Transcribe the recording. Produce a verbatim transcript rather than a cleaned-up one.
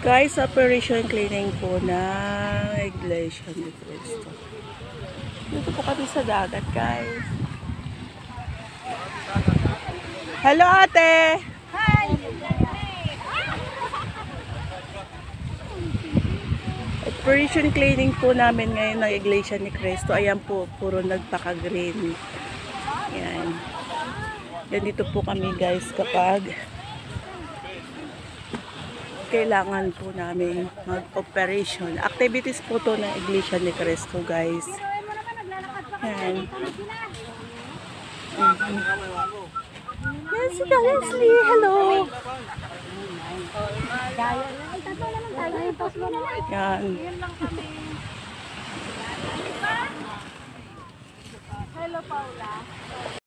Guys, operation cleaning po na Iglesia ni Cristo. Dito po kami sa dagat, guys. Hello, ate! Hi! Operation cleaning po namin ngayon ng Iglesia ni Cristo. Ayan po, puro nagpaka-green. Ayan. Yan dito po kami, guys, kapag kailangan po namin mag-operation. Activities po to ng Iglesia ni Cristo, guys. Yan. Mm-hmm. Yan si Leslie. Hello. Yan. Hello, Paula.